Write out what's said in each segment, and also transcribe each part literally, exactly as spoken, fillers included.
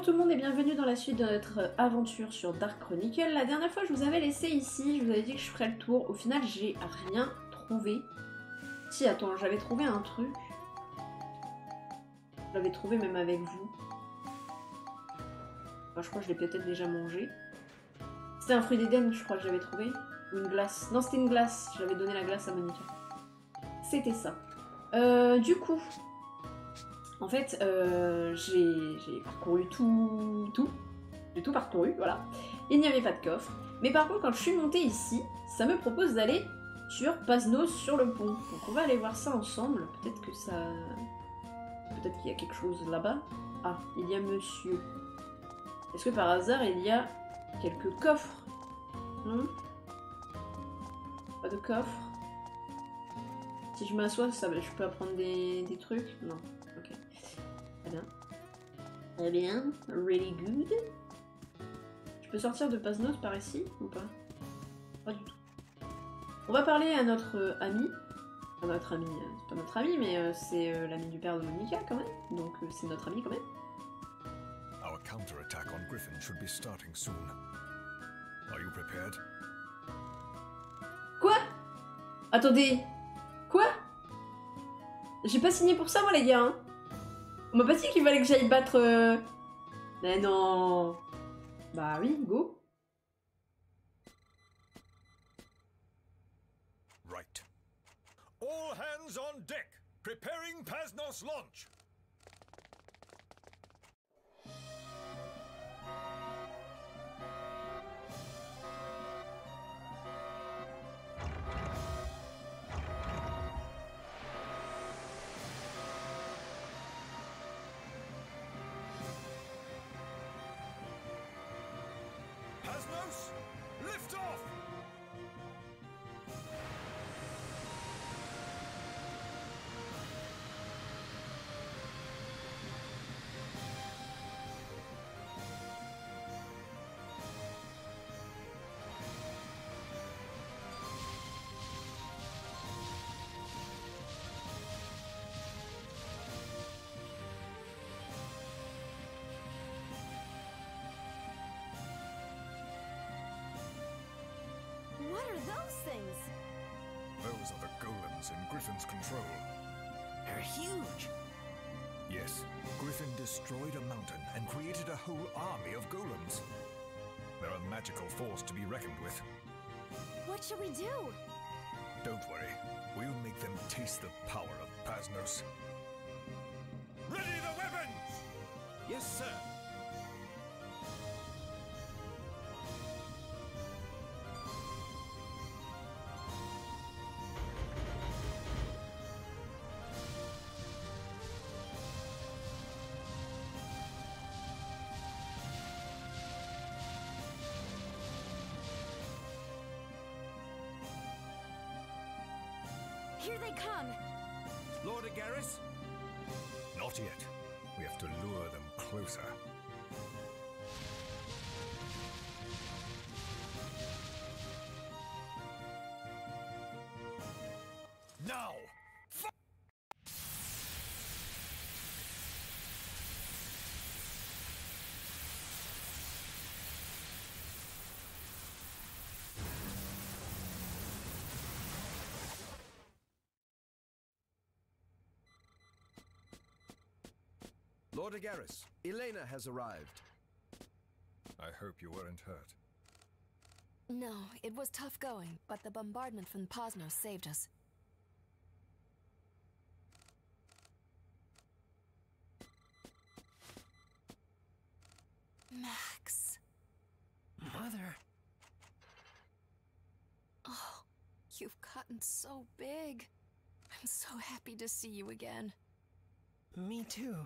tout le monde et bienvenue dans la suite de notre aventure sur Dark Chronicle. La dernière fois je vous avais laissé ici, je vous avais dit que je ferais le tour. Au final j'ai rien trouvé. Si attends, j'avais trouvé un truc. Je l'avais trouvé même avec vous. Enfin, je crois que je l'ai peut-être déjà mangé. C'était un fruit d'Éden, je crois que j'avais trouvé. Ou une glace. Non, c'était une glace. J'avais donné la glace à Monica. C'était ça. Euh, du coup, en fait, euh, j'ai parcouru tout, tout. J'ai tout parcouru, voilà. Il n'y avait pas de coffre. Mais par contre, quand je suis montée ici, ça me propose d'aller sur Phasnos sur le pont. Donc on va aller voir ça ensemble. Peut-être que ça... Peut-être qu'il y a quelque chose là-bas. Ah, il y a monsieur. Est-ce que par hasard, il y a quelques coffres? Non? Pas de coffre? Si je m'assois, ça, je peux apprendre des, des trucs? Non. Ok. Très bien. Très bien. Really good. Je peux sortir de Phasnos par ici ou pas? Pas du tout. On va parler à notre euh, ami. Enfin, notre ami, euh, c'est pas notre ami, mais euh, c'est euh, l'ami du père de Monica quand même. Donc euh, c'est notre ami quand même. Our counterattack on Griffin should be starting soon. Are you prepared? Quoi? Attendez. Quoi? J'ai pas signé pour ça moi les gars. Hein. On m'a pas dit qu'il fallait que j'aille battre... Euh... Mais non. Bah oui, go. Right. All hands on deck. Preparing Phasnos launch. Phasnos, lift off. What are those things? Those are the golems in Griffin's control. They're huge. Yes, Griffin destroyed a mountain and created a whole army of golems. They're a magical force to be reckoned with. What should we do? Don't worry, we'll make them taste the power of Phasnos. Ready the weapons! Yes, sir. Here they come. Lord Agaris? Not yet. We have to lure them closer. Now! Lord Agaris, Elena has arrived. I hope you weren't hurt. No, it was tough going, but the bombardment from Phasnos saved us. Max. Mother. Oh, you've gotten so big. I'm so happy to see you again. Me too.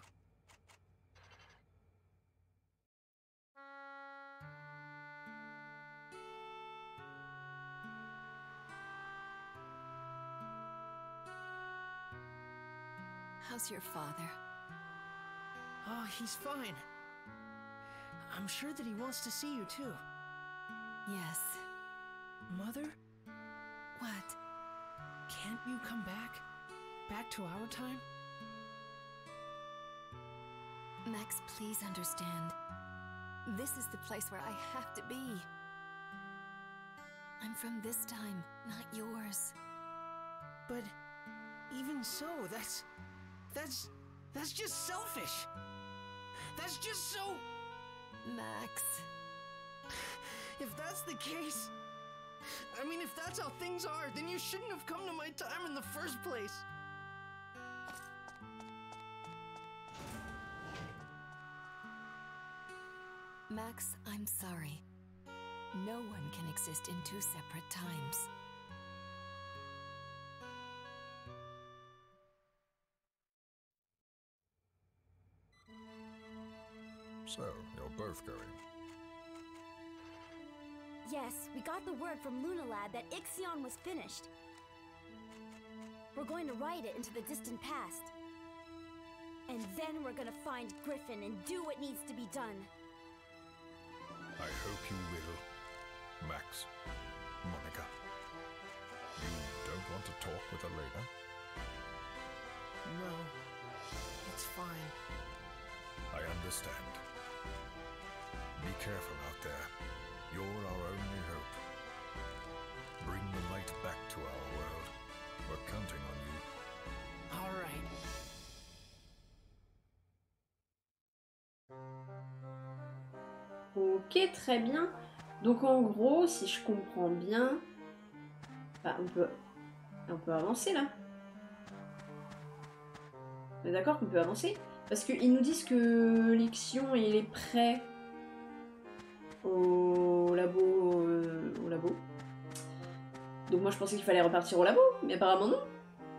How's your father? Oh, he's fine. I'm sure that he wants to see you too. Yes. Mother, What? can't you come back? Back to our time? Max, please understand. This is the place where I have to be. I'm from this time, not yours. But even so, that's... that's... that's just selfish. That's just so... Max. If that's the case... I mean, if that's how things are, then you shouldn't have come to my time in the first place. Max, I'm sorry. No one can exist in two separate times. So, you're both going. Yes, we got the word from Lunalad that Ixion was finished. We're going to ride it into the distant past. And then we're gonna find Griffin and do what needs to be done. I hope you will, Max. Monica. You don't want to talk with Elena? No, it's fine. I understand. Be careful out there. You're our only hope. Bring the light back to our world. We're counting on you. All right. Ok, très bien. Donc en gros, si je comprends bien, bah, on peut, on peut avancer là. On est d'accord qu'on peut avancer? Parce qu'ils nous disent que l'Ixion il est prêt au labo, euh, au labo. Donc moi je pensais qu'il fallait repartir au labo, mais apparemment non.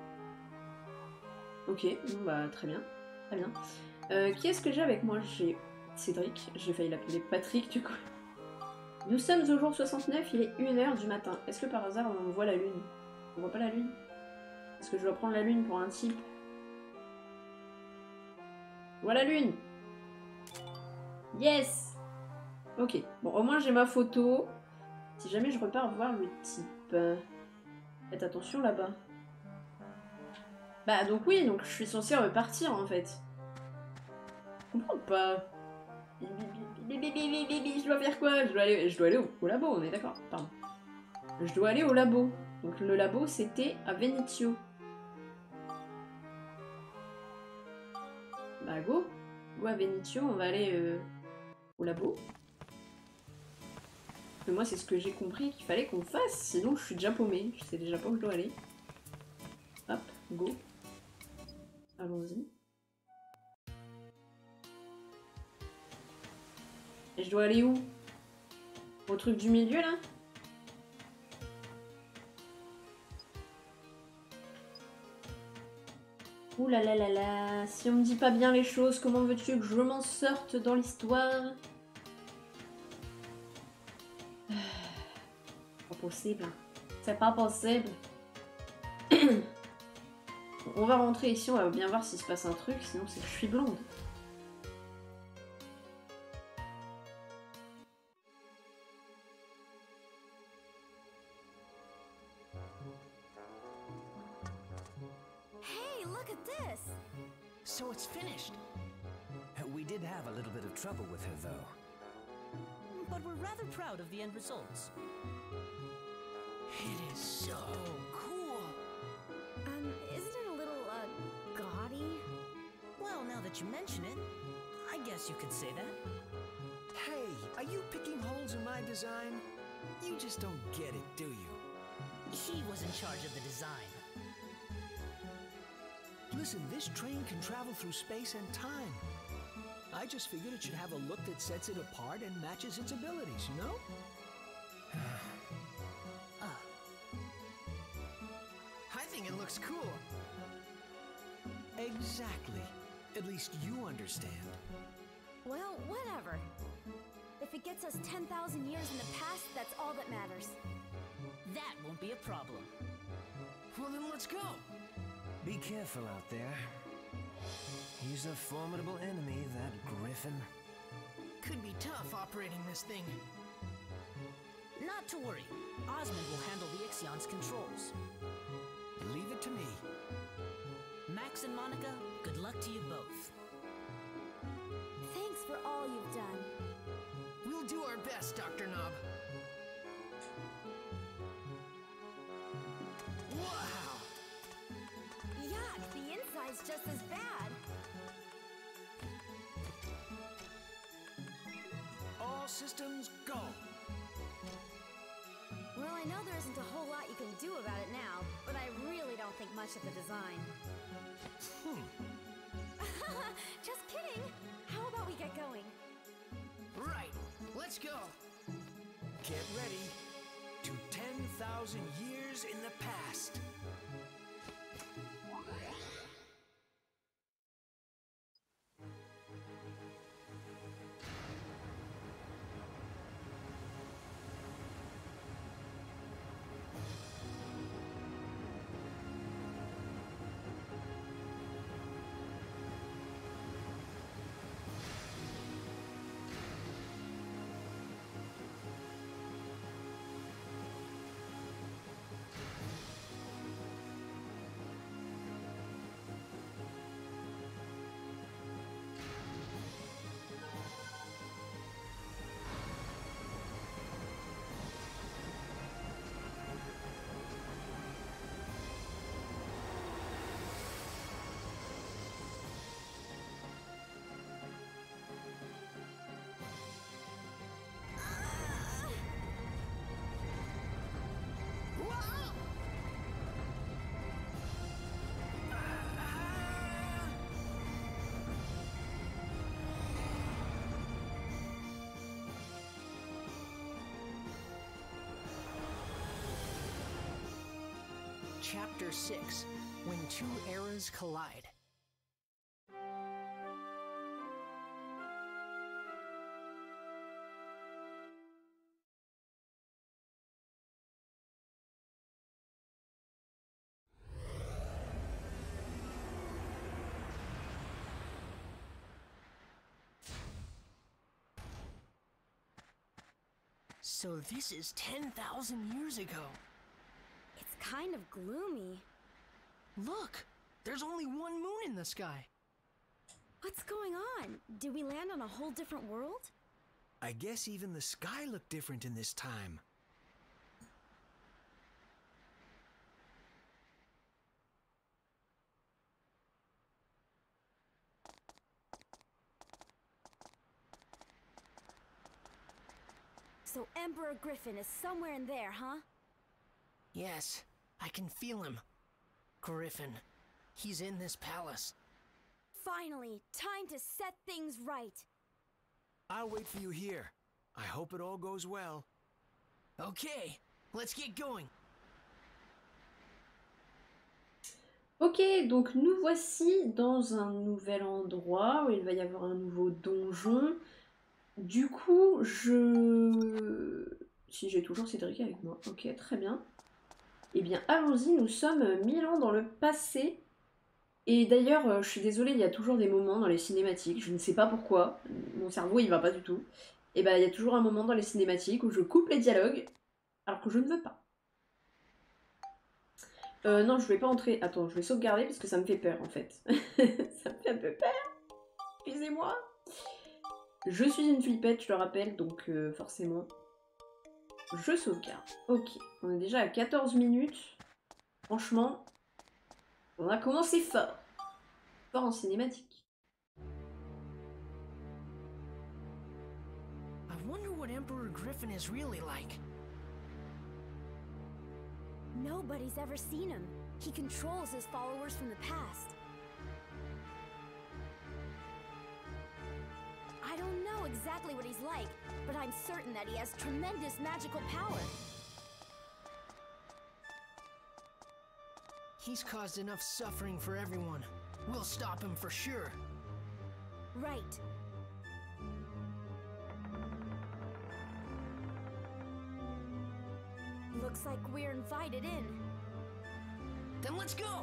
Ok, bon bah très bien, très bien. Euh, qui est-ce que j'ai avec moi? J'ai Cédric, j'ai failli l'appeler Patrick du coup. Nous sommes au jour soixante-neuf, il est une heure du matin. Est-ce que par hasard on voit la lune? On voit pas la lune? Est-ce que je dois prendre la lune pour un type? Voilà la lune! Yes! Ok, bon au moins j'ai ma photo. Si jamais je repars voir le type. Faites attention là-bas. Bah donc oui, donc je suis censée repartir en fait. Je comprends pas. Je dois faire quoi? Je dois aller, je dois aller au, au labo, on est d'accord? Pardon. Je dois aller au labo. Donc le labo c'était à Venitio. Bah go. Go à Venitio, on va aller euh, au labo. Mais moi c'est ce que j'ai compris qu'il fallait qu'on fasse, sinon je suis déjà paumée. Je sais déjà pas où je dois aller. Hop, go. Allons-y. Et je dois aller où? Au truc du milieu là? Ouh là là là là, si on me dit pas bien les choses, comment veux-tu que je m'en sorte dans l'histoire? Pas possible. C'est pas possible. On va rentrer ici, on va bien voir s'il se passe un truc, sinon c'est que je suis blonde. Hey, look at this! So it's finished. We did have a little bit of trouble with her, though. But we're rather proud of the end results. It is so cool. Um, isn't it a little, uh, gaudy? Well, now that you mention it, I guess you could say that. Hey, are you picking holes in my design? You just don't get it, do you? He was in charge of the design. Listen, this train can travel through space and time. I just figured it should have a look that sets it apart and matches its abilities, you know? uh. I think it looks cool. Exactly. At least you understand. Well, whatever. If it gets us ten thousand years in the past, that's all that matters. That won't be a problem. Well, then let's go. Be careful out there. He's a formidable enemy, that Griffin. Could be tough operating this thing. Not to worry. Osmond will handle the Ixion's controls. Leave it to me. Max and Monica, good luck to you both. for all you've done. We'll do our best, Doctor Knob. Wow! Yuck, the inside's just as bad. All systems go. Well, I know there isn't a whole lot you can do about it now, but I really don't think much of the design. Hmm. Just kidding! How about we get going? Right, let's go. Get ready to ten thousand years in the past. Chapter six, When Two Eras Collide. So this is ten thousand years ago. It's kind of gloomy. Look, there's only one moon in the sky. What's going on? Did we land on a whole different world? I guess even the sky looked different in this time. So Emperor Griffin is somewhere in there, huh? Yes, I can feel him. Griffin, he's in this palace. Finally, time to set things right. I'll wait for you here. I hope it all goes well. Okay, let's get going. Ok, donc nous voici dans un nouvel endroit où il va y avoir un nouveau donjon. Du coup, je... Si j'ai toujours Cédric avec moi. Ok, très bien. Eh bien, allons-y, nous sommes mille ans dans le passé. Et d'ailleurs, je suis désolée, il y a toujours des moments dans les cinématiques, je ne sais pas pourquoi, mon cerveau il va pas du tout. Et bien, il y a toujours un moment dans les cinématiques où je coupe les dialogues, alors que je ne veux pas. Euh, non, je vais pas entrer... Attends, je vais sauvegarder parce que ça me fait peur, en fait. Ça me fait un peu peur. Excusez-moi. Je suis une flippette, je le rappelle, donc euh, forcément... Je sauvegarde. Ok, on est déjà à quatorze minutes. Franchement, on a commencé fort. Fort en cinématique. I wonder what Emperor Griffin is really like. Nobody's ever seen him. He controls his followers from the past. I don't know exactly what he's like, but I'm certain that he has tremendous magical power. He's caused enough suffering for everyone. We'll stop him for sure. Right. Looks like we're invited in. Then let's go!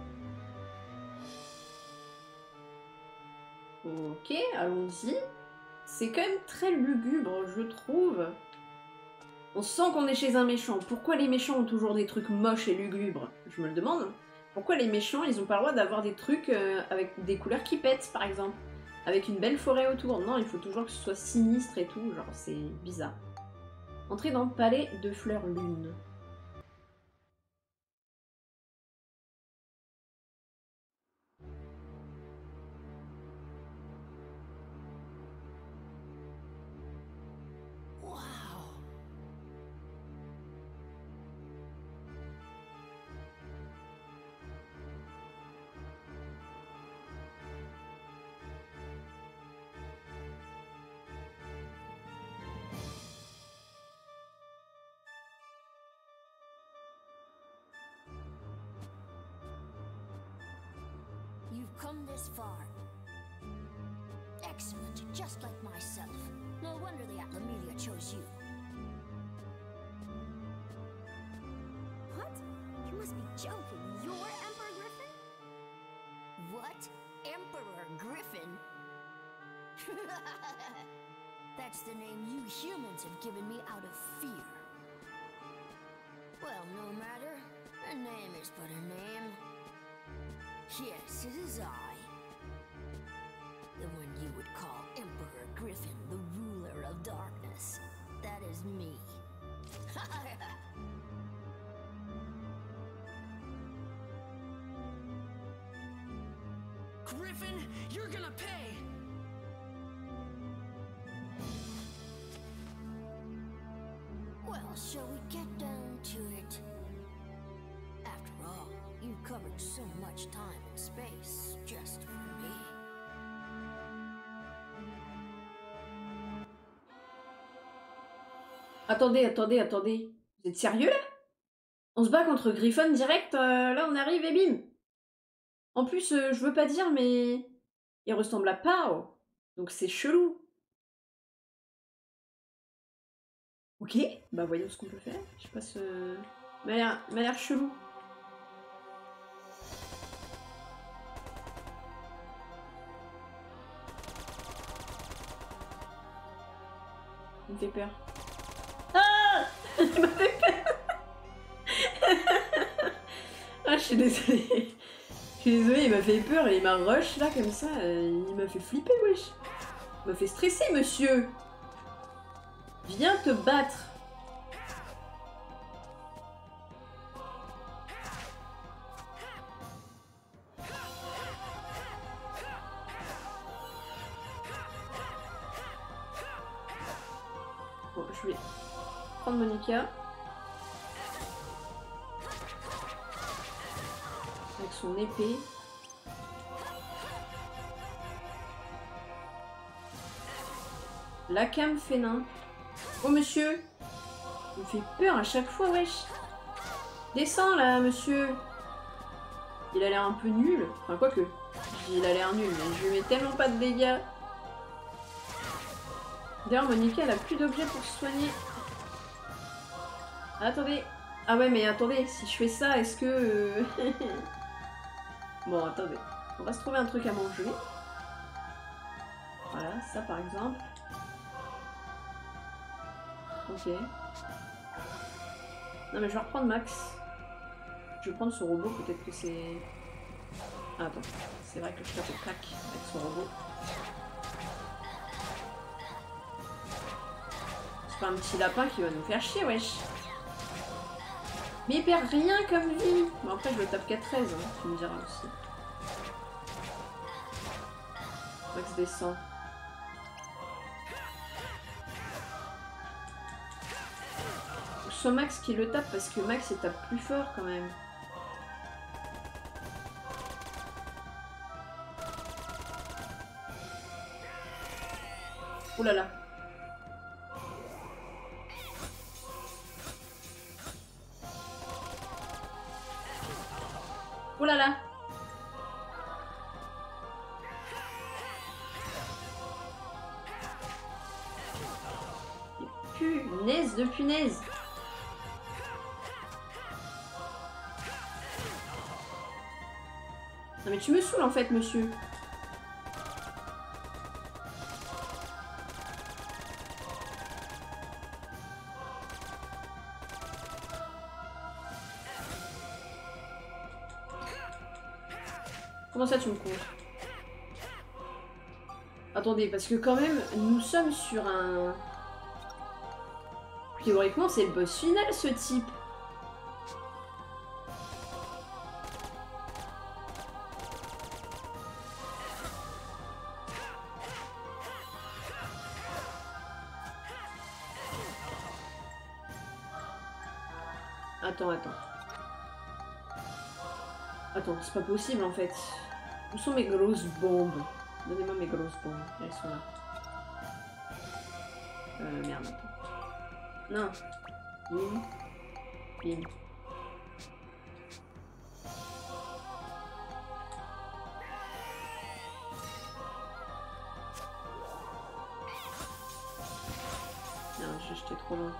Ok, allons-y. C'est quand même très lugubre, je trouve. On sent qu'on est chez un méchant. Pourquoi les méchants ont toujours des trucs moches et lugubres? Je me le demande. Pourquoi les méchants, ils ont pas le droit d'avoir des trucs euh, avec des couleurs qui pètent, par exemple? Avec une belle forêt autour. Non, il faut toujours que ce soit sinistre et tout. Genre, c'est bizarre. Entrer dans le palais de Fleur Lune. You've come this far. Excellent, just like myself. No wonder the Atlamelia chose you. What? You must be joking. You're Emperor Griffin? What? Emperor Griffin? That's the name you humans have given me out of fear. Well, no matter. A name is but a name. Yes, it is I. The one you would call Emperor Griffin, the ruler of darkness. That is me. Griffin, you're gonna pay! Well, shall we get down to it? After all, you've covered so much time and space just for me. Attendez, attendez, attendez. Vous êtes sérieux là? On se bat contre Griffon direct, euh, là on arrive et bim. En plus, euh, je veux pas dire, mais il ressemble à Pao. Donc c'est chelou. Ok, bah voyons ce qu'on peut faire. Je sais pas ce... m'a l'air m'a l'air chelou. Il me fait peur. Ah il m'a fait peur. Ah, je suis désolée. Je suis désolée, il m'a fait peur et il m'a rush là comme ça. Il m'a fait flipper, wesh. Il m'a fait stresser, monsieur. Viens te battre. Bon, je vais prendre Monica. Avec son épée. La cam fénin. Oh monsieur. Il me fait peur à chaque fois, wesh. Descends là, monsieur. Il a l'air un peu nul. Enfin, quoique. Il a l'air nul, mais je lui mets tellement pas de dégâts. D'ailleurs, Monica, elle a plus d'objets pour se soigner. Ah, attendez. Ah ouais, mais attendez, si je fais ça, est-ce que... Bon, attendez. On va se trouver un truc à manger. Voilà, ça par exemple. Ok. Non mais je vais reprendre Max. Je vais prendre ce robot, peut-être que c'est... Ah, attends, c'est vrai que je tape au clac avec son robot. C'est pas un petit lapin qui va nous faire chier, wesh. Mais il perd rien comme vie. Bon après je le tape qu'à treize, hein, tu me diras aussi. Max descend. Soit Max qui le tape parce que Max il tape plus fort quand même. Oh là là. Oh là là. Punaise de punaise. Non mais tu me saoules en fait, monsieur. Comment ça tu me cours? Attendez, parce que quand même, nous sommes sur un... Théoriquement, c'est le boss final, ce type. Attends, attends. Attends, c'est pas possible, en fait. Où sont mes grosses bombes? Donnez-moi mes grosses bombes. Elles sont là. Euh, merde. Non. Bim. Bim. Non, j'ai jeté trop loin.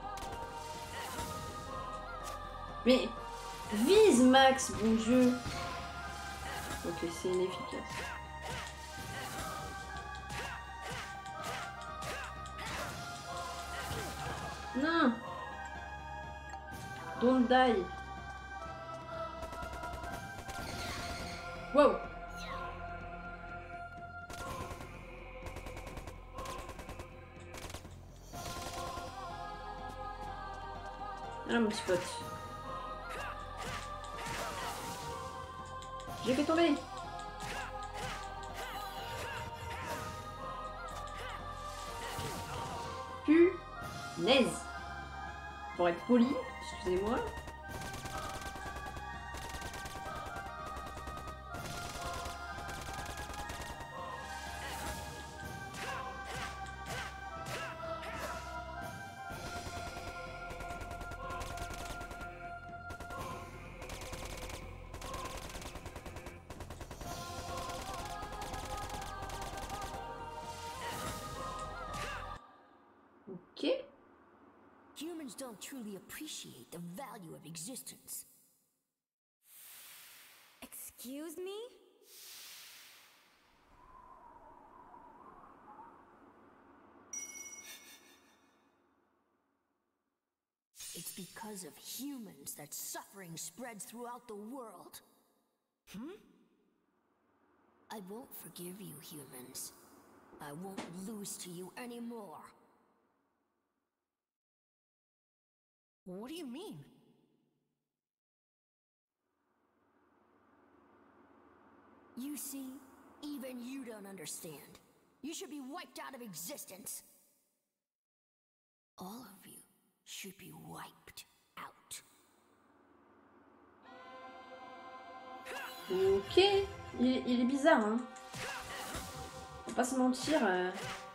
Mais vise Max, bon Dieu. Ok, c'est inefficace. Non. Don't die. Wow. Ah mon petit pote. J'ai fait tomber. Punaise. Pour être poli, excusez-moi. Ok. Humans don't truly appreciate the value of existence. Excuse me? It's because of humans that suffering spreads throughout the world. Hmm? I won't forgive you, humans. I won't lose to you anymore. What do you mean? You see, even you don't understand. You should be wiped out of existence. All of you should be wiped out. Ok. Il, il est bizarre, hein. Faut pas se mentir. Euh...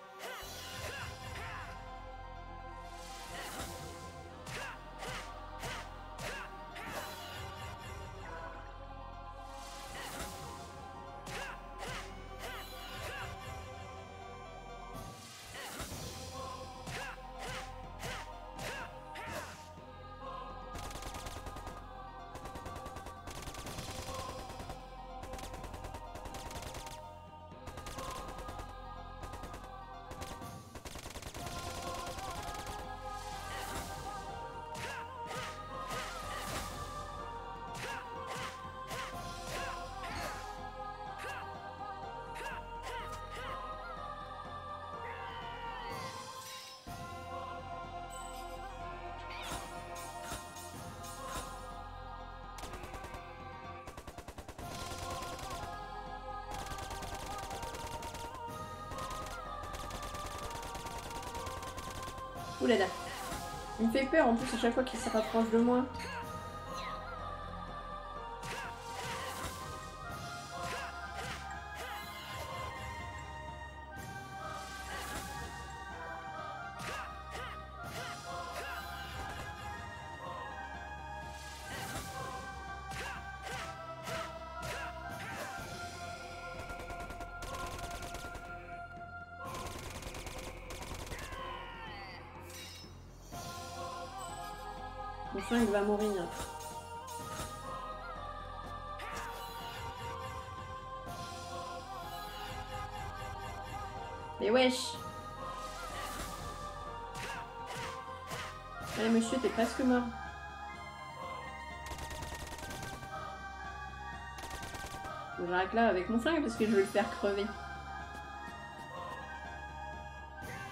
Oulala. Il me fait peur en plus à chaque fois qu'il se rapproche de moi. Enfin, il va mourir. Mais wesh. Allez monsieur, t'es presque mort. J'arrête là avec mon flingue parce que je vais le faire crever.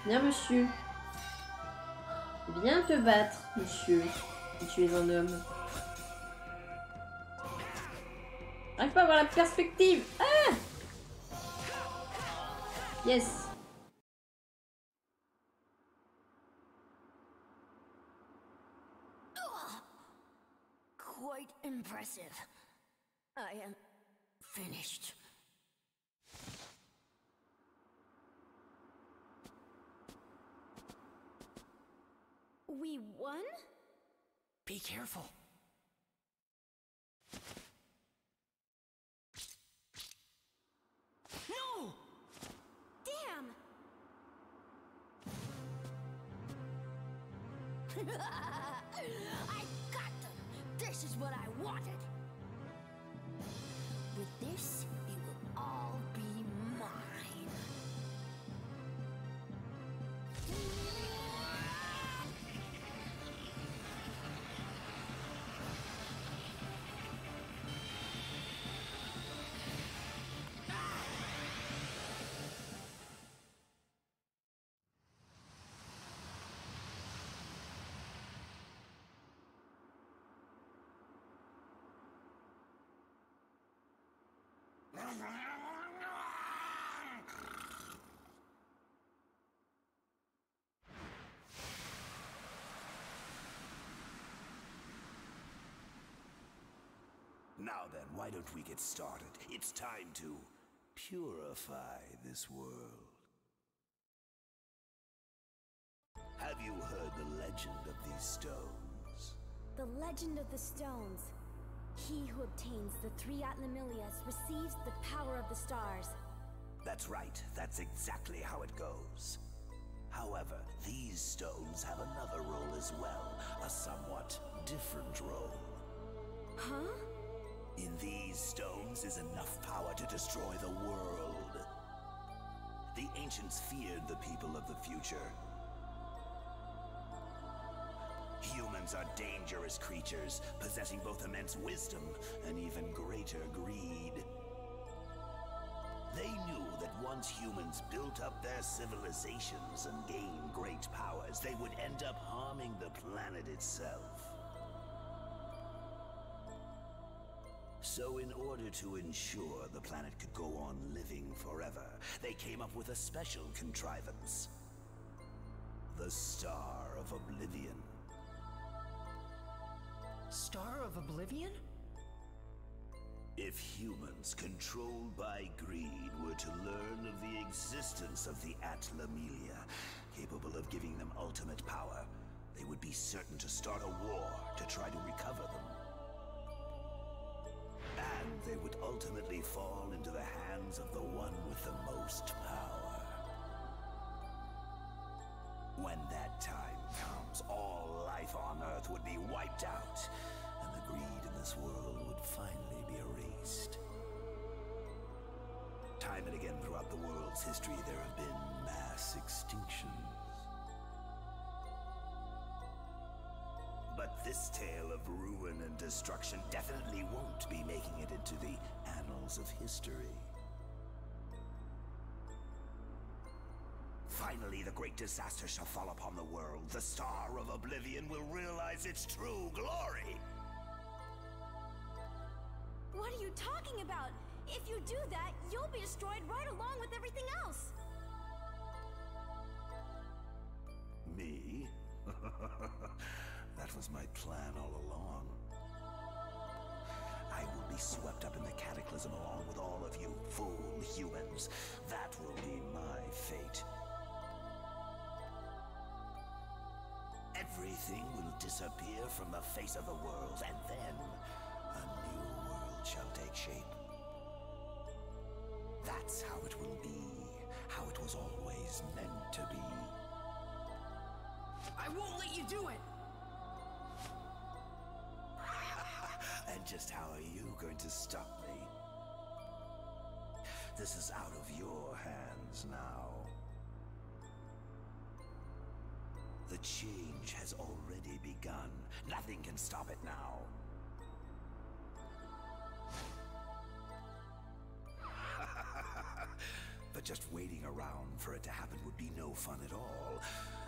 Viens, monsieur. Viens te battre, monsieur. Si tu es un homme. J'arrive pas à avoir la perspective. Ah! Yes. Quite impressive. I am finished. We won? Be careful. No! Damn! I got them! This is what I wanted! With this, it will all be mine. Now then, why don't we get started? It's time to purify this world. Have you heard the legend of these stones? The legend of the stones. He who obtains the three Atlamilias receives the power of the stars. That's right. That's exactly how it goes. However, these stones have another role as well. A somewhat different role. Huh? In these stones is enough power to destroy the world. The ancients feared the people of the future. Humans are dangerous creatures, possessing both immense wisdom and even greater greed. They knew that once humans built up their civilizations and gained great powers, they would end up harming the planet itself. So in order to ensure the planet could go on living forever, they came up with a special contrivance. The Star of Oblivion. Star of Oblivion? If humans controlled by greed were to learn of the existence of the Atlamilia, capable of giving them ultimate power, they would be certain to start a war to try to recover them. And they would ultimately fall into the hands of the one with the most power. When that time comes, all life on Earth would be wiped out, and the greed in this world would finally be erased. Time and again throughout the world's history, there have been mass extinctions. But this tale of ruin and destruction definitely won't be making it into the annals of history. Finally, the great disaster shall fall upon the world. The Star of Oblivion will realize its true glory. What are you talking about? If you do that, you'll be destroyed right along with everything else. Me? That was my plan all along. I will be swept up in the cataclysm along with all of you fool humans. That will be my fate. Everything will disappear from the face of the world, and then a new world shall take shape. That's how it will be, how it was always meant to be. I won't let you do it! And just how are you going to stop me? This is out of your hands now. The change has already begun. Nothing can stop it now. But just waiting around for it to happen would be no fun at all.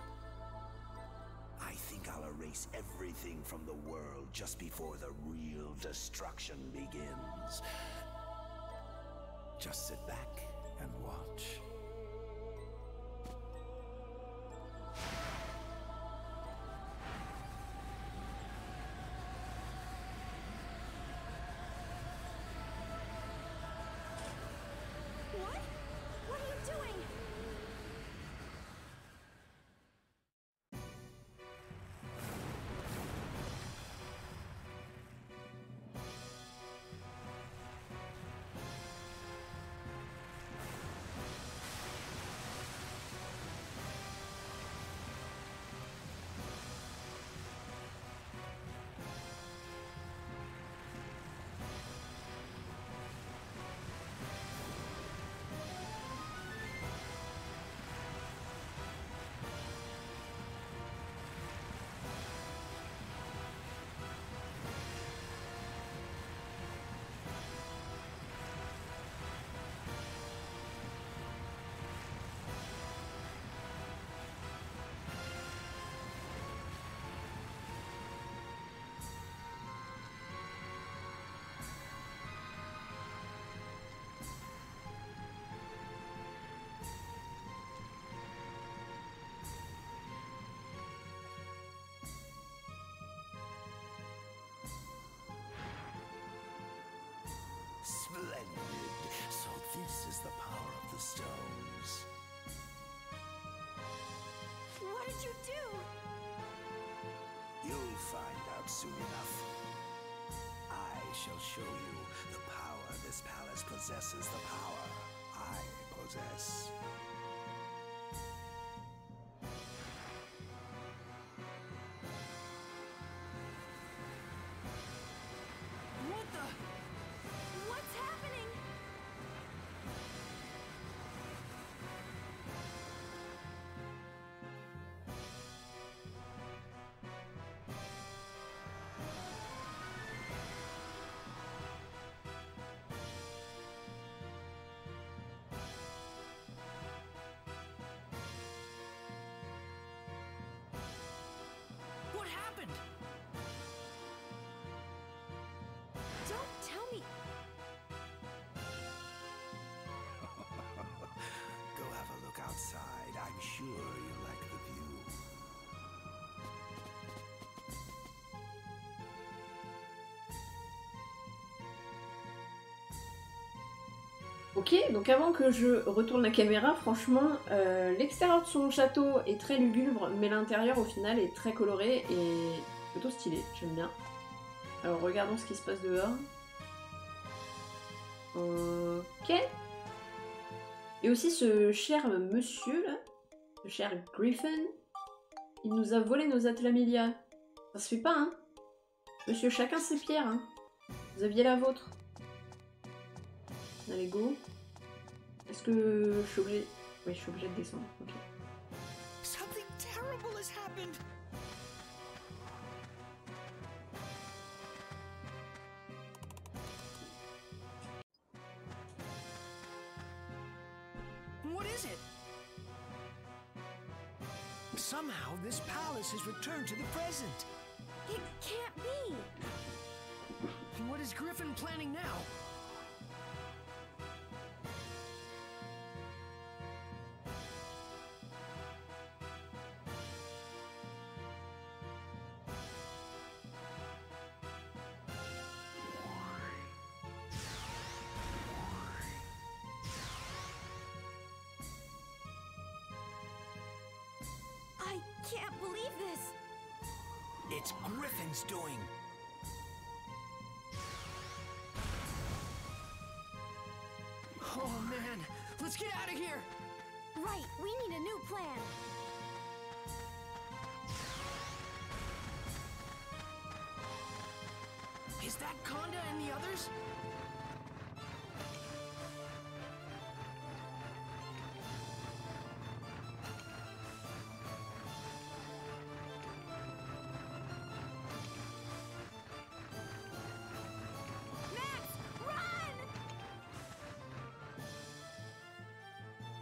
I think I'll erase everything from the world just before the real destruction begins. Just sit back and watch. What? What are you doing? Splendid. So this is the power of the stones. What did you do? You'll find out soon enough. I shall show you the power this palace possesses, the power I possess. What the? What's happening? What happened? Don't tell me. Go have a look outside. I'm sure you'll like the view. Ok, donc avant que je retourne la caméra, franchement, euh, l'extérieur de son château est très lugubre, mais l'intérieur au final est très coloré et plutôt stylé, j'aime bien. Alors regardons ce qui se passe dehors. Ok. Et aussi ce cher monsieur là, ce cher Griffin, il nous a volé nos Atlamillia. Ça se fait pas, hein. Monsieur, chacun ses pierres, hein. Vous aviez la vôtre. Allez, go. Est-ce que je suis obligée... Oui, je suis obligée de descendre. Ok. Something terrible has happened. What is it? Somehow, this palace has returned to the present. It can't be. What is Griffin planning now? I can't believe this. It's Griffin's doing. Oh man, let's get out of here. Right, we need a new plan. Is that Conda and the others? Max, run!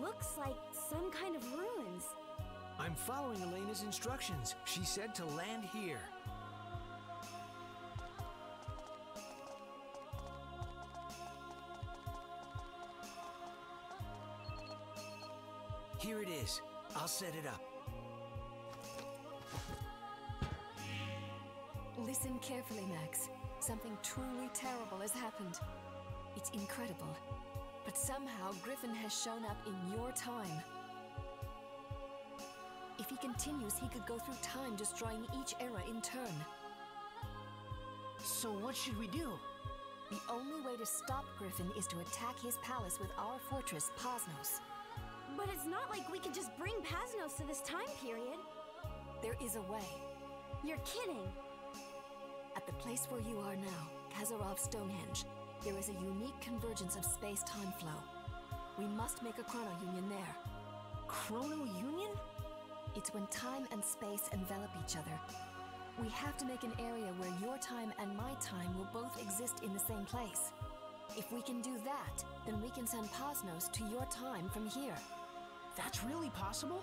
looks like some kind of ruins. I'm following Elena's instructions. She said to land here. Here it is. I'll set it up. Listen carefully, Max. Something truly terrible has happened. It's incredible. But somehow Griffin has shown up in your time. If he continues, he could go through time, destroying each era in turn. So what should we do? The only way to stop Griffin is to attack his palace with our fortress, Pasnos. But it's not like we could just bring Pasnos to this time period. There is a way. You're kidding. At the place where you are now, Kazarov Stonehenge, there is a unique convergence of space-time flow. We must make a chrono union there. Chrono Union? It's when time and space envelop each other. We have to make an area where your time and my time will both exist in the same place. If we can do that, then we can send Pasnos to your time from here. That's really possible?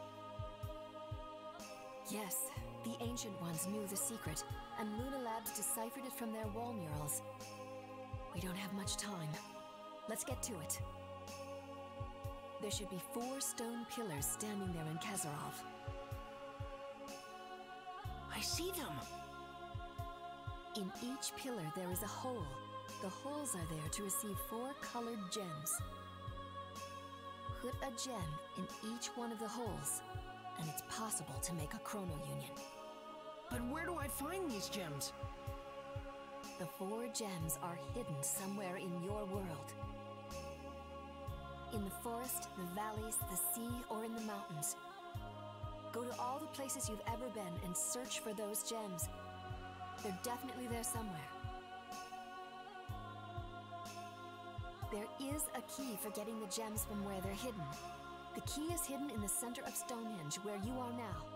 Yes, the Ancient Ones knew the secret, and Luna Labs deciphered it from their wall murals. We don't have much time. Let's get to it. There should be four stone pillars standing there in Kazarov. I see them! In each pillar there is a hole. The holes are there to receive four colored gems. Put a gem in each one of the holes, and it's possible to make a chrono union. But where do I find these gems? The four gems are hidden somewhere in your world. In the forest, the valleys, the sea, or in the mountains. Go to all the places you've ever been and search for those gems. They're definitely there somewhere. There is a key for getting the gems from where they're hidden. The key is hidden in the center of Stonehenge, where you are now.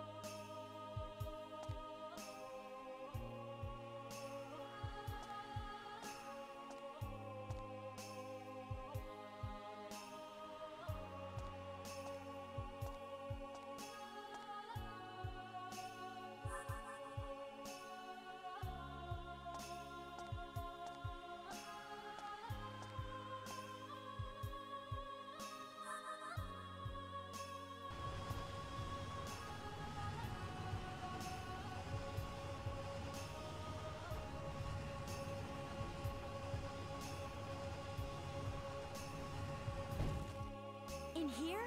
In here?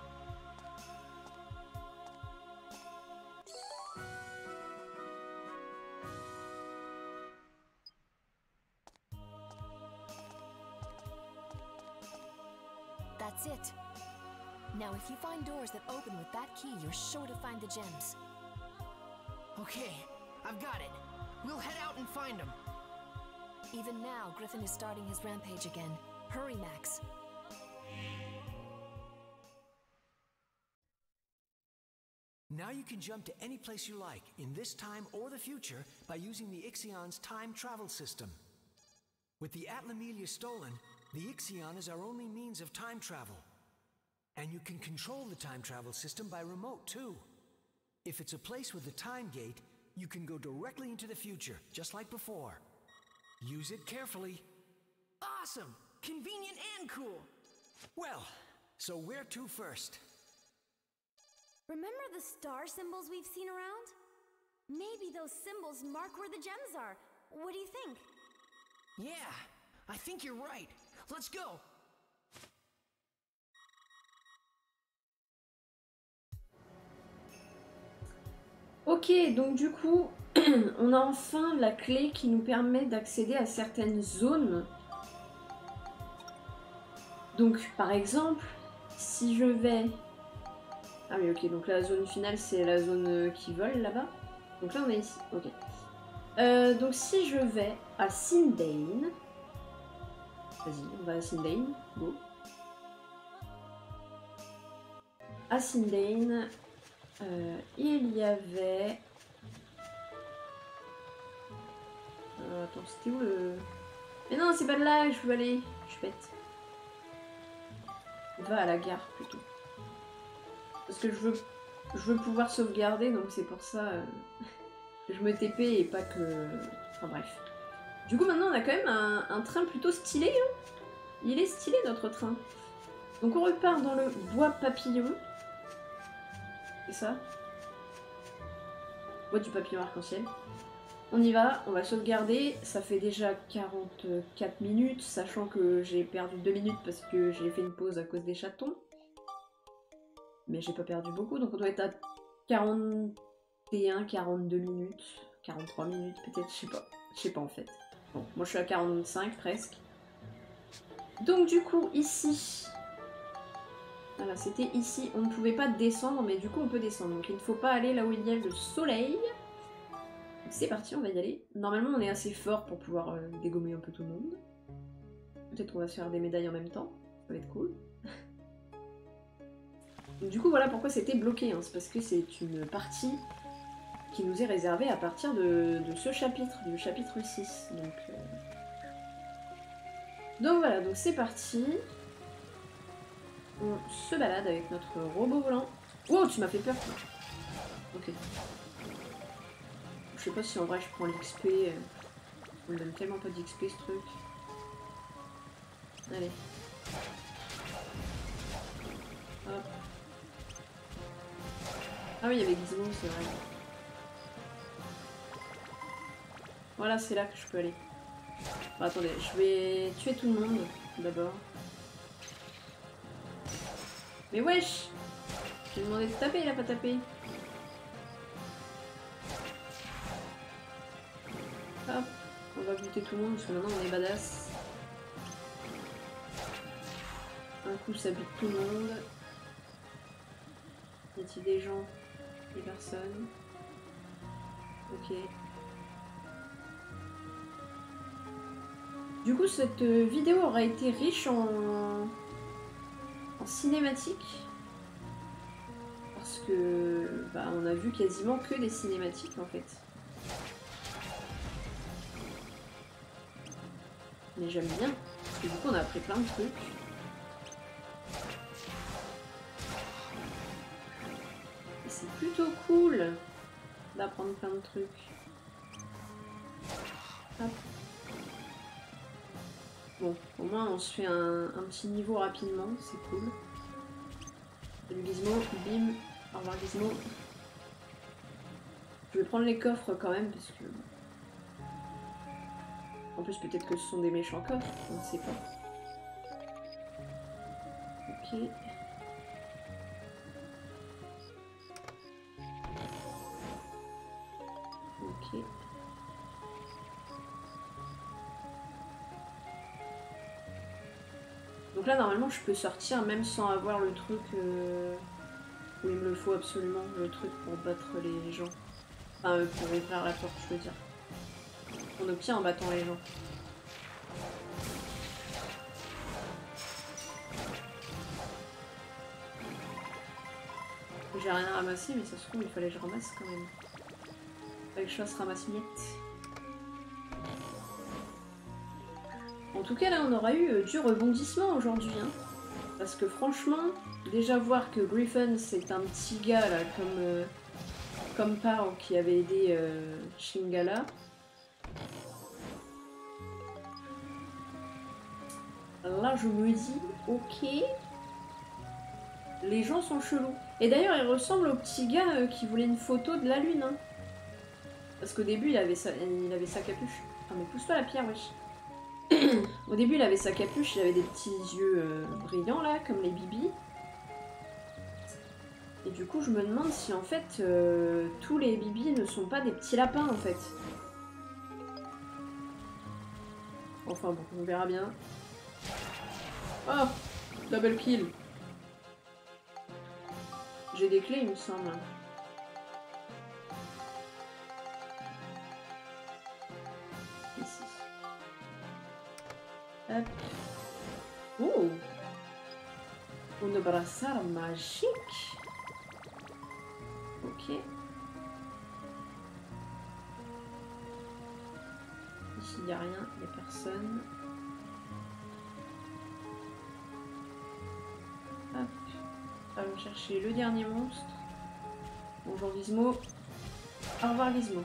That's it. Now, if you find doors that open with that key, you're sure to find the gems. Okay, I've got it. We'll head out and find them. Even now, Griffin is starting his rampage again. Hurry, Max. Now you can jump to any place you like, in this time or the future, by using the Ixion's time travel system. With the Atlamelia stolen, the Ixion is our only means of time travel. And you can control the time travel system by remote, too. If it's a place with a time gate, you can go directly into the future, just like before. Use it carefully. Awesome! Convenient and cool! Well, so where to first? Remember the star symbols we've seen around? Maybe those symbols mark where the gems are. What do you think? Yeah, I think you're right. Let's go! Ok, donc du coup, on a enfin la clé qui nous permet d'accéder à certaines zones. Donc, par exemple, si je vais... Ah oui, ok, donc la zone finale, c'est la zone qui vole, là-bas. Donc là, on est ici, ok. Euh, donc si je vais à Sindain... Vas-y, on va à Sindain, go. À Sindain, euh, il y avait... Euh, attends, c'était où le... Mais non, c'est pas de là, je veux aller. Je pète. va à la gare plutôt. Parce que je veux, je veux pouvoir sauvegarder, donc c'est pour ça euh, que je me T P et pas que... Enfin bref. Du coup maintenant on a quand même un, un train plutôt stylé. Hein. Il est stylé notre train. Donc on repart dans le bois papillon. C'est ça. Bois du papillon arc-en-ciel. On y va, on va sauvegarder. Ça fait déjà quarante-quatre minutes, sachant que j'ai perdu deux minutes parce que j'ai fait une pause à cause des chatons. Mais j'ai pas perdu beaucoup, donc on doit être à quarante et un, quarante-deux minutes. quarante-trois minutes peut-être, je sais pas. Je sais pas en fait. Bon, moi je suis à quarante-cinq presque. Donc du coup, ici... Voilà, c'était ici. On ne pouvait pas descendre, mais du coup on peut descendre. Donc il ne faut pas aller là où il y a le soleil. C'est parti, on va y aller. Normalement on est assez fort pour pouvoir euh, dégommer un peu tout le monde. Peut-être qu'on va se faire des médailles en même temps. Ça va être cool. Donc du coup voilà pourquoi c'était bloqué. Hein. C'est parce que c'est une partie qui nous est réservée à partir de, de ce chapitre, du chapitre six. Donc, euh... donc voilà, donc c'est parti. On se balade avec notre robot volant. Oh, tu m'as fait peur. Ok. Je sais pas si en vrai je prends l'X P. On me donne tellement pas d'X P ce truc. Allez. Hop. Ah oui, il y avait Gizmo, c'est vrai. Voilà, c'est là que je peux aller. Bon, attendez, je vais tuer tout le monde d'abord. Mais wesh! J'ai demandé de taper, il a pas tapé. Hop, on va buter tout le monde parce que maintenant on est badass. Un coup ça bute tout le monde. Y a-t-il des gens? Des personnes? Ok. Du coup cette vidéo aura été riche en, en cinématiques. Parce que bah, on a vu quasiment que des cinématiques en fait. Mais j'aime bien, parce que du coup on a appris plein de trucs. Et c'est plutôt cool d'apprendre plein de trucs. Hop. Bon, au moins on se fait un, un petit niveau rapidement, c'est cool. Salut Gizmo, bim, au revoir Gizmo. Je vais prendre les coffres quand même, parce que... En plus, peut-être que ce sont des méchants coffres, on ne sait pas. Ok. Ok. Donc là, normalement, je peux sortir même sans avoir le truc euh, où il me le faut absolument, le truc pour battre les gens. Enfin, euh, pour ouvrir la porte, je veux dire. On obtient en battant les gens. J'ai rien ramassé, mais ça se trouve, il fallait que je ramasse quand même. Il fallait que je fasse ramasse-miettes. En tout cas, là, on aura eu euh, du rebondissement aujourd'hui. Hein. Parce que franchement, déjà voir que Griffin, c'est un petit gars, là, comme, euh, comme Pao, qui avait aidé euh, Shingala. Là, je me dis, ok, les gens sont chelous. Et d'ailleurs, il ressemble au petit gars euh, qui voulait une photo de la lune. Hein. Parce qu'au début, il avait, sa... il avait sa capuche. Ah, mais pousse-toi la pierre, wesh. Au début, il avait sa capuche, il avait des petits yeux euh, brillants, là, comme les bibis. Et du coup, je me demande si, en fait, euh, tous les bibis ne sont pas des petits lapins, en fait. Enfin bon, on verra bien. Oh, double kill. J'ai des clés, il me semble. Ici. Hop. Oh, un brassard magique. Ok. Ici, il n'y a rien, il n'y a personne. me chercher le dernier monstre. Bonjour Gizmo. Au revoir Gizmo.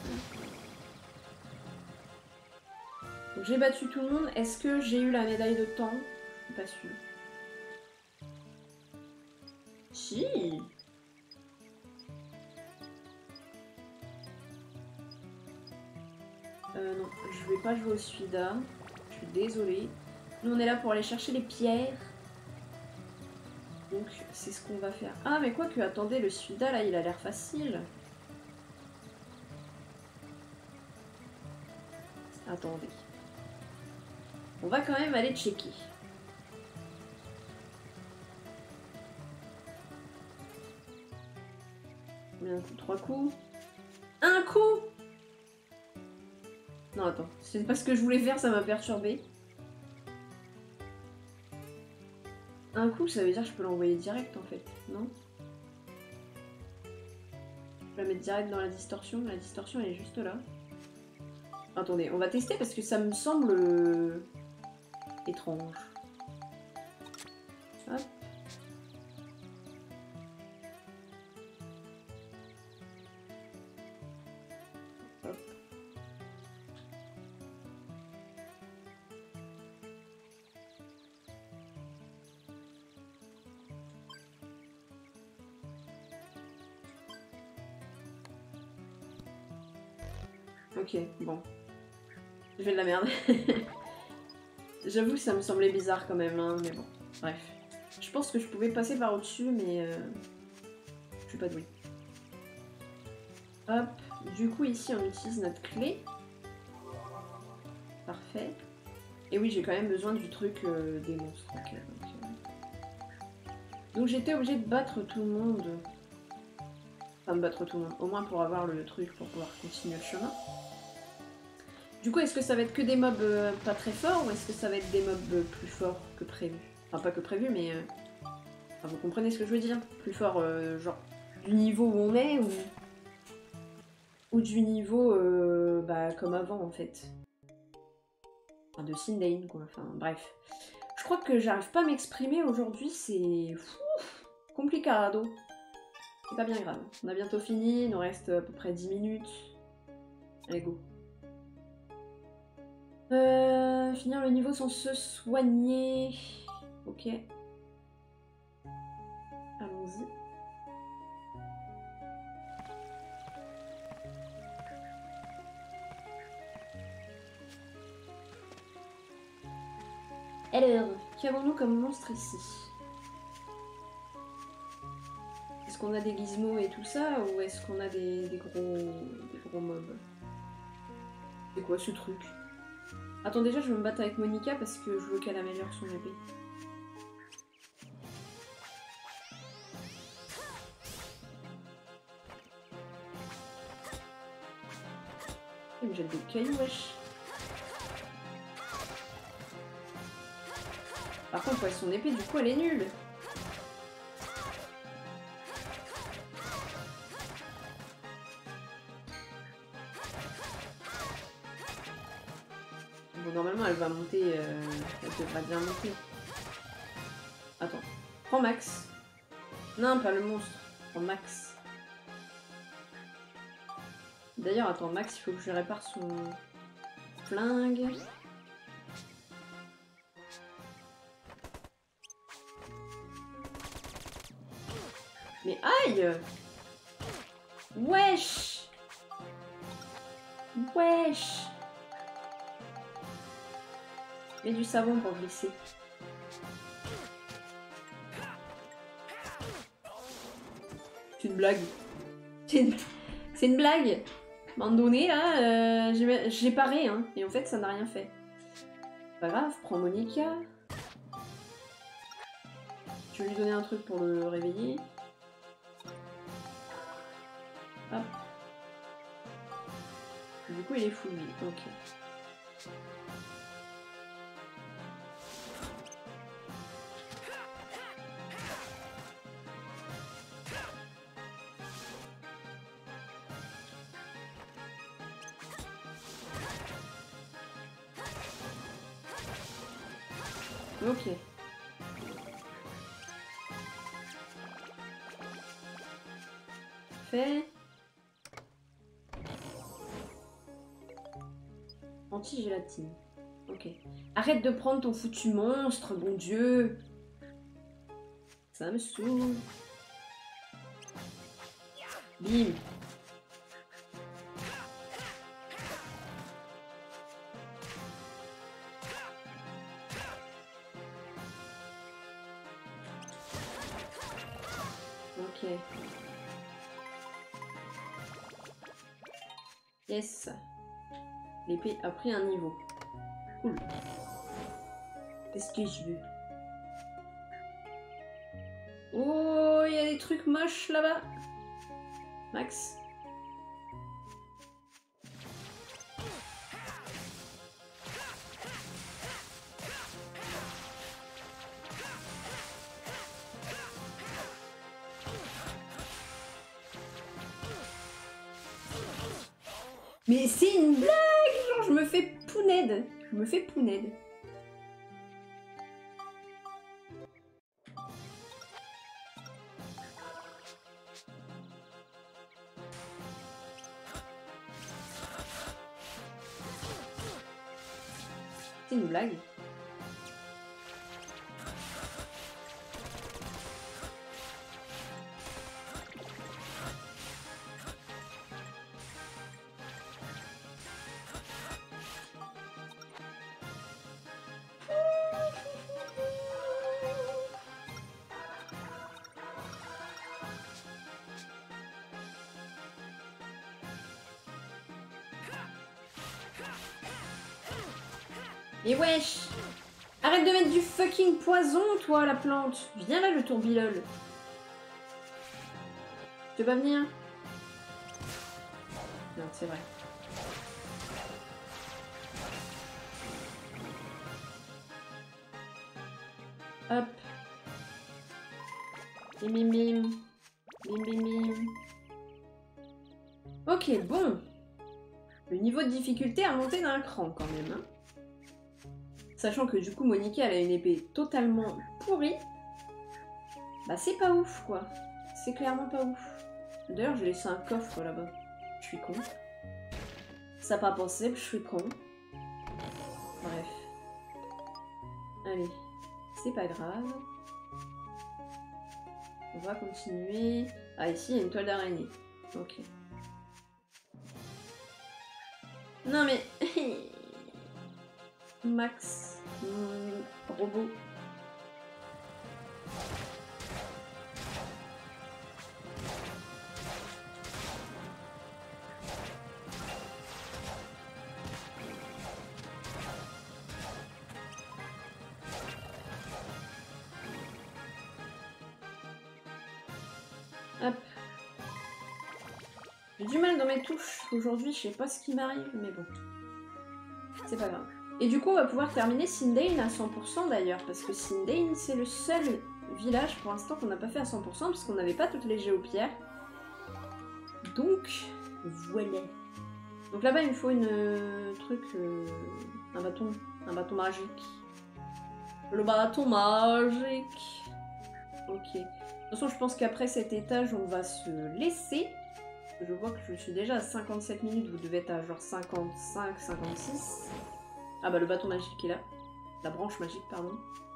Donc j'ai battu tout le monde. Est-ce que j'ai eu la médaille de temps? Je suis pas sûre. Si. Euh, non, je vais pas jouer au Suida. Je suis désolée. Nous on est là pour aller chercher les pierres. Donc c'est ce qu'on va faire. Ah mais quoi que, attendez, le Suida là il a l'air facile. Attendez. On va quand même aller checker. Combien de coups? Trois coups? Un coup? Non attends, c'est pas ce que je voulais faire, ça m'a perturbé. Un coup, ça veut dire que je peux l'envoyer direct en fait, non? Je vais la mettre direct dans la distorsion. La distorsion elle est juste là. Attendez, on va tester parce que ça me semble euh, étrange. Hop. Hop. Ok, bon. Je fais de la merde. J'avoue que ça me semblait bizarre quand même, hein, mais bon. Bref. Je pense que je pouvais passer par au-dessus, mais... Euh... Je suis pas douée. Hop. Du coup, ici, on utilise notre clé. Parfait. Et oui, j'ai quand même besoin du truc euh, des monstres. Okay, donc euh... donc j'étais obligée de battre tout le monde. Enfin, de battre tout le monde. Au moins pour avoir le truc, pour pouvoir continuer le chemin. Du coup, est-ce que ça va être que des mobs euh, pas très forts ou est-ce que ça va être des mobs euh, plus forts que prévu? Enfin, pas que prévu, mais... Euh... Enfin, vous comprenez ce que je veux dire? Plus fort, euh, genre, du niveau où on est ou... Ou du niveau, euh, bah, comme avant, en fait. Enfin, de Sindain, quoi. Enfin, bref. Je crois que j'arrive pas à m'exprimer aujourd'hui, c'est... Complicado. C'est pas bien grave. On a bientôt fini, il nous reste à peu près dix minutes. Allez, go. Euh, finir le niveau sans se soigner. Ok. Allons-y. Alors, qu'avons-nous comme monstre ici? Est-ce qu'on a des gizmos et tout ça, ou est-ce qu'on a des, des gros des gros mobs? C'est quoi ce truc? Attends, déjà je vais me battre avec Monica parce que je veux qu'elle améliore son épée. Il me jette des cailloux, wesh. Par contre, ouais, son épée, du coup, elle est nulle. Bon, normalement, elle va monter. Euh... Elle devra bien monter. Attends. Prends Max. Non, pas le monstre. Prends Max. D'ailleurs, attends, Max, il faut que je répare son flingue. Mais aïe! Wesh! Wesh! Mets du savon pour glisser. C'est une blague. C'est une... C'est une blague. À un moment donné, là, euh, j'ai paré, hein. Et en fait, ça n'a rien fait. Pas grave, prends Monica. Je vais lui donner un truc pour le réveiller. Hop. Du coup, il est fou, lui. Ok. Ok. fait. Anti-gélatine. Ok. Arrête de prendre ton foutu monstre, bon Dieu. Ça me saoule. Bim. Ok. Yes. L'épée a pris un niveau. Cool. Qu'est-ce que je veux? Oh, il y a des trucs moches là-bas. Max. Mais c'est une blague! Genre, je me fais pounède. Je me fais pounède. C'est une blague. Mais wesh! Arrête de mettre du fucking poison, toi, la plante! Viens là, le tourbilole! Tu veux pas venir? Non, c'est vrai. Hop. Bim bim bim. Bim bim bim. Ok, bon. Le niveau de difficulté a monté d'un cran quand même, hein. Sachant que du coup Monica elle a une épée totalement pourrie. Bah c'est pas ouf quoi. C'est clairement pas ouf. D'ailleurs j'ai laissé un coffre là-bas. Je suis con. Ça n'a pas pensé, je suis con. Bref. Allez. C'est pas grave. On va continuer. Ah ici il y a une toile d'araignée. Ok. Non mais... Max, mon robot. Hop. J'ai du mal dans mes touches aujourd'hui, je sais pas ce qui m'arrive, mais bon. C'est pas grave. Et du coup, on va pouvoir terminer Sindain à cent pour cent d'ailleurs, parce que Sindain, c'est le seul village pour l'instant qu'on n'a pas fait à cent pour cent, parce qu'on n'avait pas toutes les géopierres. Donc, voilà. Donc là-bas, il me faut une euh, truc, euh, un bâton, un bâton magique. Le bâton magique. Ok. De toute façon, je pense qu'après cet étage, on va se laisser. Je vois que je suis déjà à cinquante-sept minutes, vous devez être à genre cinquante-cinq, cinquante-six. Ah bah le bâton magique est là. La branche magique, pardon.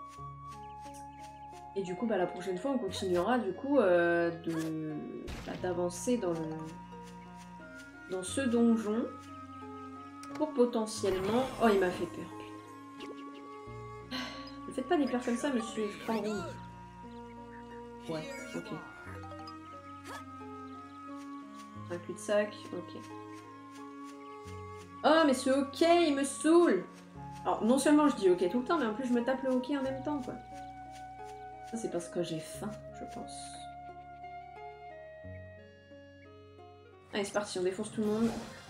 Et du coup, bah la prochaine fois, on continuera du coup euh, de bah, d'avancer dans le dans ce donjon pour potentiellement... Oh, il m'a fait peur. Ne faites pas des pleurs comme ça, monsieur. Je prends rouge. Ouais, ok. Un cul-de-sac, ok. Oh, mais ce hockey, il me saoule! Alors, non seulement je dis ok tout le temps, mais en plus je me tape le hockey en même temps, quoi. Ça, c'est parce que j'ai faim, je pense. Allez, c'est parti, on défonce tout le monde.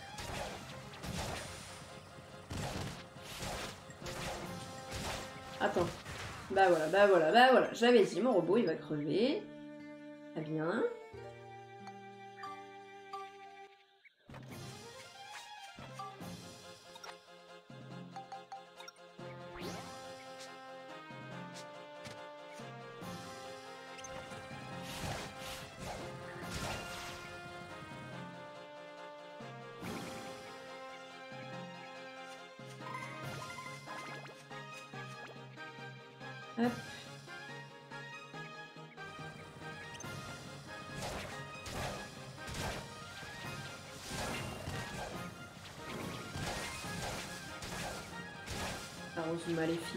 Attends. Bah voilà, bah voilà, bah voilà. J'avais dit, mon robot, il va crever. Très bien. Hop. La rose maléfique.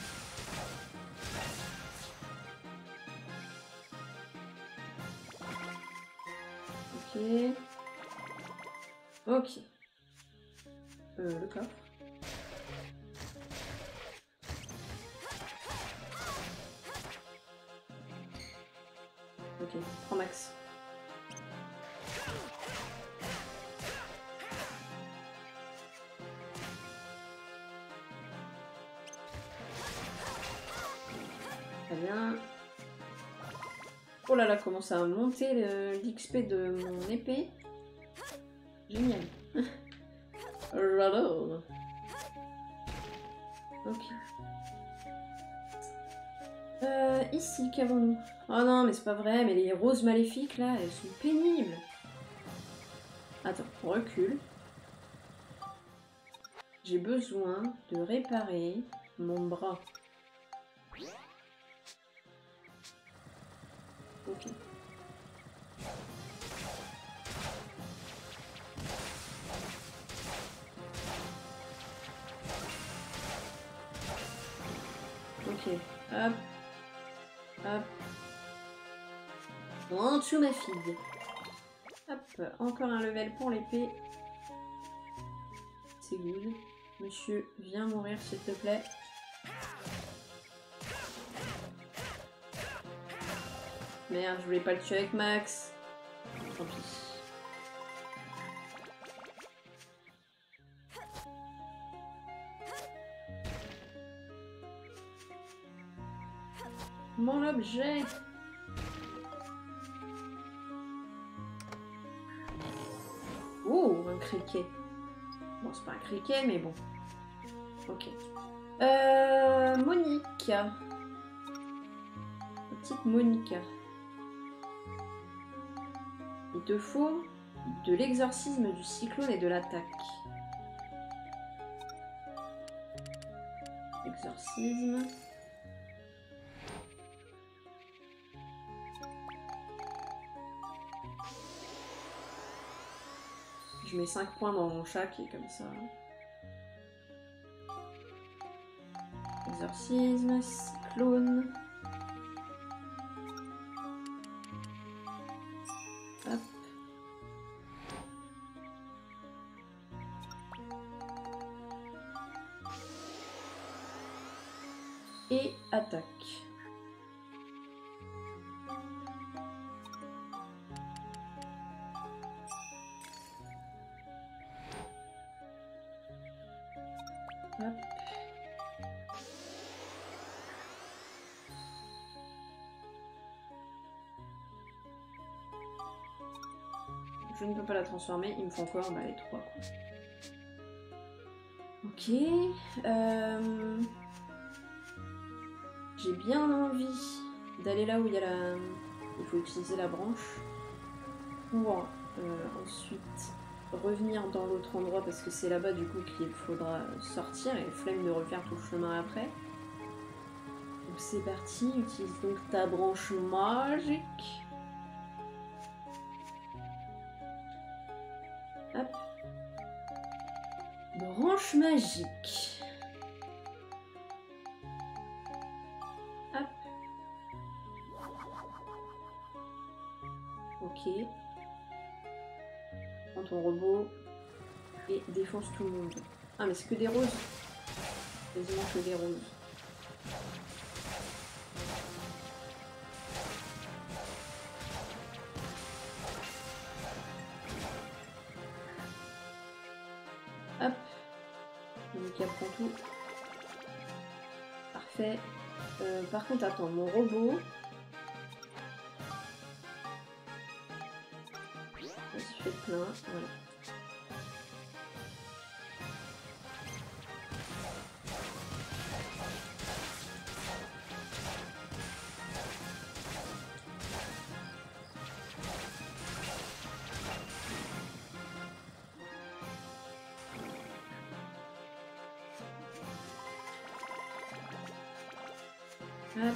Ok. Ok. Euh, le coffre. Ok, prends max. Très bien. Oh là là, comment ça a monté l'X P de mon épée. Génial. J'adore. Ok. Euh, ici, qu'avons-nous? Oh non, mais c'est pas vrai, mais les roses maléfiques, là, elles sont pénibles. Attends, on recule. J'ai besoin de réparer mon bras. Ok. Ok, hop. Hop. En dessous ma fille. Hop, encore un level pour l'épée. C'est good. Monsieur, viens mourir s'il te plaît. Merde, je voulais pas le tuer avec Max. Tant pis. Mon objet. Oh, un criquet. Bon, c'est pas un criquet, mais bon. Ok. Euh, Monica. Petite Monica. Il te faut de l'exorcisme du cyclone et de l'attaque. Exorcisme. Je mets cinq points dans mon chaque et comme ça. Exorcisme, cyclone. Hop. Et attaque. Hop. Je ne peux pas la transformer, il me faut encore bah, les trois. Quoi. Ok. Euh... J'ai bien envie d'aller là où il y a la... Il faut utiliser la branche pour euh, ensuite revenir dans l'autre endroit parce que c'est là-bas du coup qu'il faudra sortir et flemme de refaire tout le chemin après. Donc c'est parti, utilise donc ta branche magique. Hop. Branche magique. Hop. Ok. Prends ton robot et défonce tout le monde. Ah mais c'est que des roses. Quasiment que des roses. Hop. Donc il prend tout. Parfait. Euh, par contre, attends, mon robot. Vas-y, fais plein. Voilà. Hop.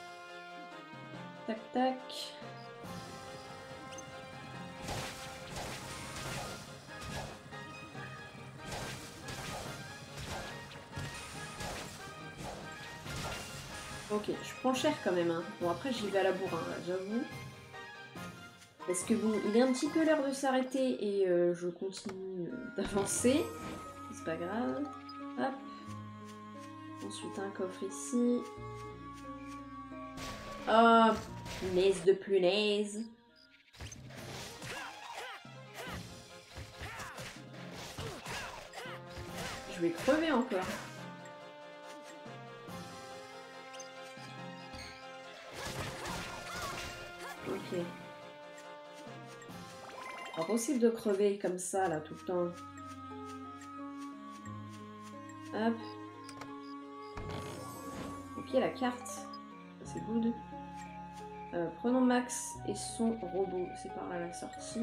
Tac tac. Ok, je prends cher quand même. Hein. Bon, après, j'y vais à la bourrin, là, j'avoue. Parce que bon, il est un petit peu l'heure de s'arrêter et euh, je continue euh, d'avancer. C'est pas grave. Hop. Ensuite, un coffre ici. Oh, punaise de punaise. Je vais crever encore. Ok. Impossible de crever comme ça, là, tout le temps. Hop. Ok, la carte. C'est good. Euh, prenons Max et son robot. C'est par là la sortie.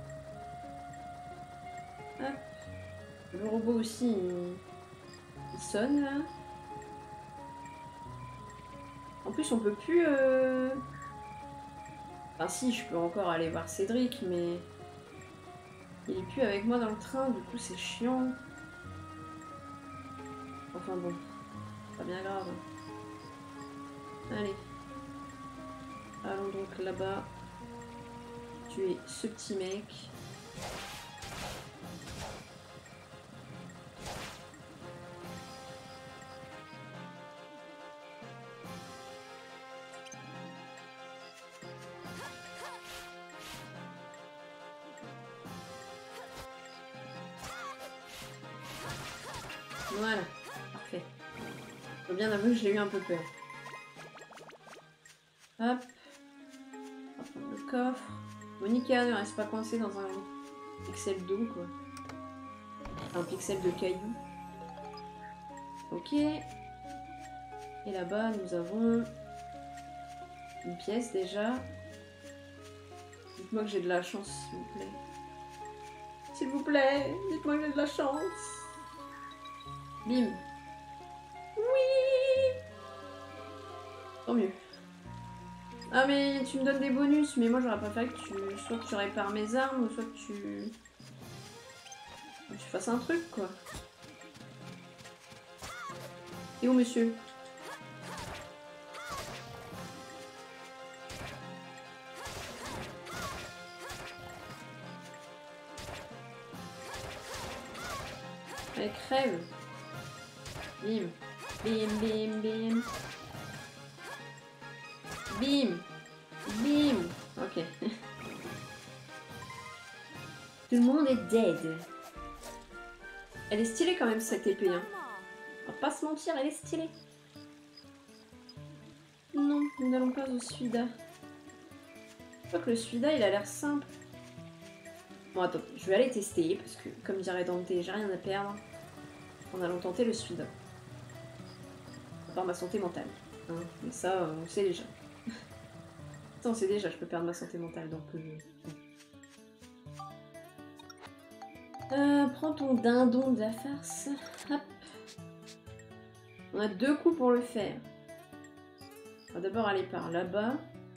Hop. Le robot aussi, il, il sonne, là. En plus, on peut plus... Euh... Enfin si, je peux encore aller voir Cédric, mais... Il est plus avec moi dans le train, du coup c'est chiant. Enfin bon, pas bien grave. Allez. Allons donc là-bas. Tuer ce petit mec. Voilà, parfait. Faut bien avouer que j'ai eu un peu peur. Hop. On va prendre le coffre. Monica ne reste pas coincée dans un pixel d'eau, quoi. Un pixel de caillou. Ok. Et là-bas, nous avons une pièce déjà. Dites-moi que j'ai de la chance, s'il vous plaît. S'il vous plaît, dites-moi que j'ai de la chance. Bim. Oui. Tant mieux. Ah mais tu me donnes des bonus, mais moi j'aurais préféré que tu... soit que tu répares mes armes, ou soit que tu... que tu fasses un truc, quoi. Et où, monsieur? Allez, crève. Bim. Bim, bim, bim. Bim. Bim. Ok. Tout le monde est dead. Elle est stylée quand même cette épée. Hein. On va pas se mentir, elle est stylée. Non, nous n'allons pas au Suida. Je crois que le Suida il a l'air simple. Bon attends, je vais aller tester parce que comme dirait Dante, j'ai rien à perdre. En allant tenter le Suida. À part ma santé mentale. Hein. Mais ça, on sait déjà. Ça, on sait déjà, je peux perdre ma santé mentale, donc... Euh... Euh, prends ton dindon de la farce. Hop. On a deux coups pour le faire. On va d'abord aller par là-bas.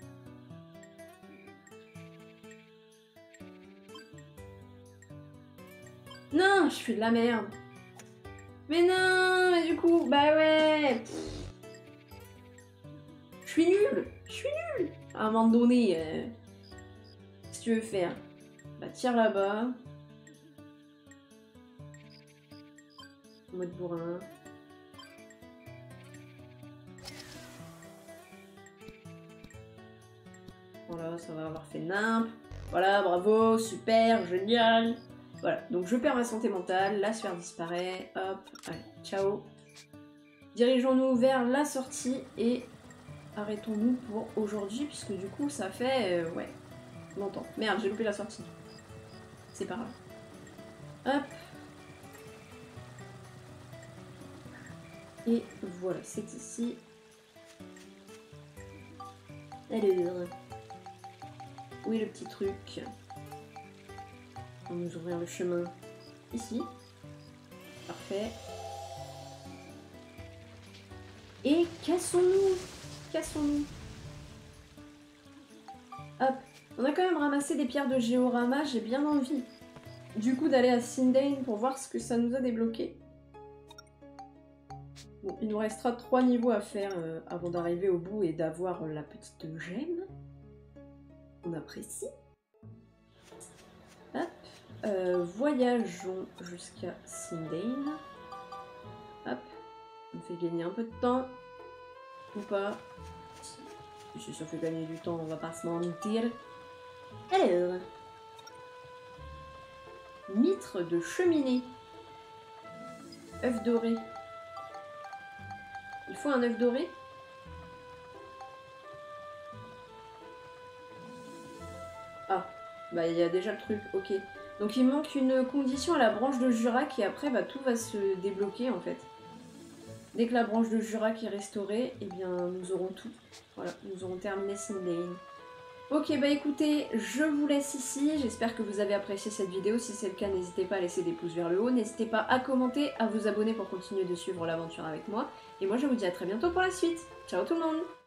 Non, je fais de la merde. Mais non, mais du coup, bah ouais. Je suis nulle. Je suis nulle. À un moment donné, euh... qu'est-ce que tu veux faire? Bah tire là-bas. En mode bourrin. Voilà, ça va avoir fait nimp. Voilà, bravo, super, génial. Voilà, donc je perds ma santé mentale, la sphère disparaît, hop, allez, ciao. Dirigeons-nous vers la sortie et arrêtons-nous pour aujourd'hui, puisque du coup ça fait, euh, ouais, longtemps. Merde, j'ai loupé la sortie. C'est pas grave. Hop. Et voilà, c'est ici. Alors, où est le petit truc? On va nous ouvrir le chemin ici. Parfait. Et cassons-nous. cassons-nous. Hop. On a quand même ramassé des pierres de géorama, j'ai bien envie. Du coup d'aller à Sindain pour voir ce que ça nous a débloqué. Bon, il nous restera trois niveaux à faire euh, avant d'arriver au bout et d'avoir euh, la petite gemme. On apprécie. Hop. Euh, voyageons jusqu'à Sindain. Hop. On fait gagner un peu de temps. Ou pas. Si ça fait gagner du temps, on va pas se mentir. Alors. Mitre de cheminée. œuf doré. Il faut un œuf doré? Ah, bah il y a déjà le truc, ok. Donc il manque une condition à la branche de Jurak et après bah, tout va se débloquer en fait. Dès que la branche de Jurak est restaurée, eh bien nous aurons tout. Voilà, nous aurons terminé Sindain. Ok, bah écoutez, je vous laisse ici. J'espère que vous avez apprécié cette vidéo. Si c'est le cas, n'hésitez pas à laisser des pouces vers le haut. N'hésitez pas à commenter, à vous abonner pour continuer de suivre l'aventure avec moi. Et moi, je vous dis à très bientôt pour la suite. Ciao tout le monde!